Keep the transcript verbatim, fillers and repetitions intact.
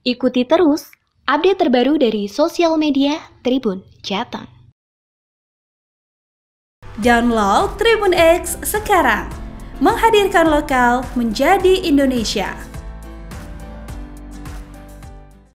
Ikuti terus update terbaru dari sosial media Tribun Jateng. Download Tribun X sekarang, menghadirkan lokal menjadi Indonesia.